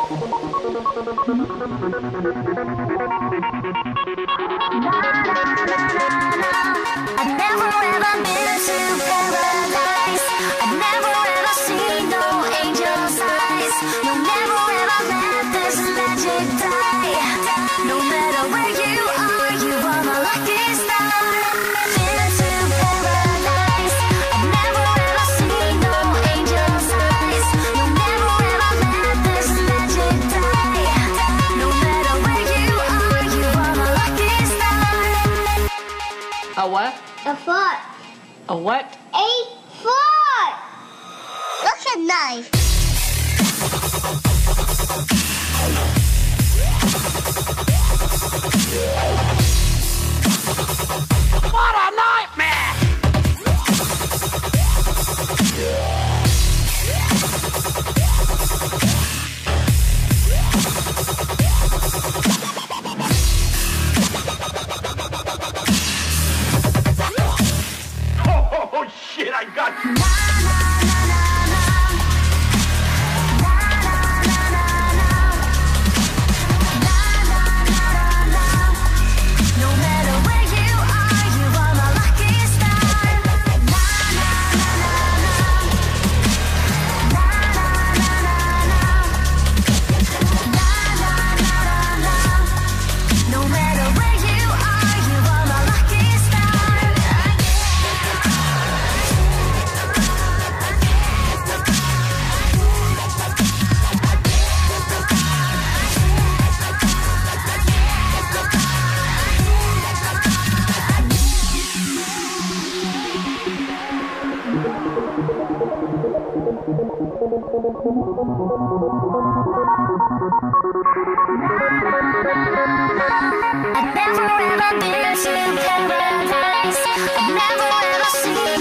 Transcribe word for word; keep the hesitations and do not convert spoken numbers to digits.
I've never ever been to paradise. I've never ever seen no angel's eyes. No, never ever let this magic die. No matter where you are, you are my lucky star. Been to paradise. I've never ever seen no angel's eyes. No, never ever let this magic die. No matter where you are, you are my lucky star. A what? A foot. A what? A foot. Look at knife. What a nightmare! Oh, shit, I got you. No matter where you are, you are my lucky star. Na na na na na. Na na na na na. Na na na na na. No matter where you are, you are my lucky star. I've never ever been to paradise. I've never ever seen